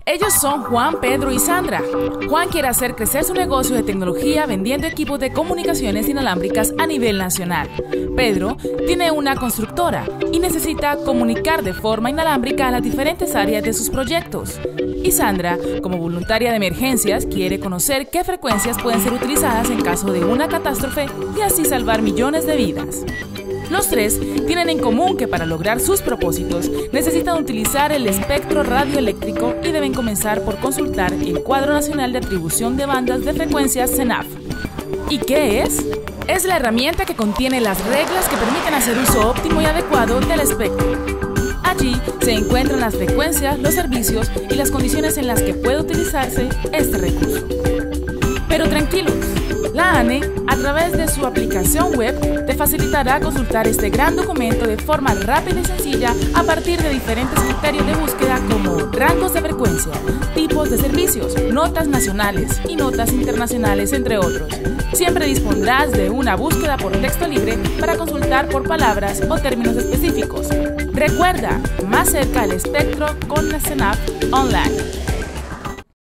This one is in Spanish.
Ellos son Juan, Pedro y Sandra. Juan quiere hacer crecer su negocio de tecnología vendiendo equipos de comunicaciones inalámbricas a nivel nacional. Pedro tiene una constructora y necesita comunicar de forma inalámbrica a las diferentes áreas de sus proyectos. Y Sandra, como voluntaria de emergencias, quiere conocer qué frecuencias pueden ser utilizadas en caso de una catástrofe y así salvar millones de vidas. Los tres tienen en común que para lograr sus propósitos necesitan utilizar el espectro radioeléctrico y deben comenzar por consultar el Cuadro Nacional de Atribución de Bandas de Frecuencias CENAF. ¿Y qué es? Es la herramienta que contiene las reglas que permiten hacer uso óptimo y adecuado del espectro. Allí se encuentran las frecuencias, los servicios y las condiciones en las que puede utilizarse este recurso. Pero tranquilos, la ANE, a través de su aplicación web, te facilitará consultar este gran documento de forma rápida y sencilla a partir de diferentes criterios de búsqueda como rangos de frecuencia, tipos de servicios, notas nacionales y notas internacionales, entre otros. Siempre dispondrás de una búsqueda por texto libre para consultar por palabras o términos específicos. Recuerda, más cerca al espectro con la CENAF Online.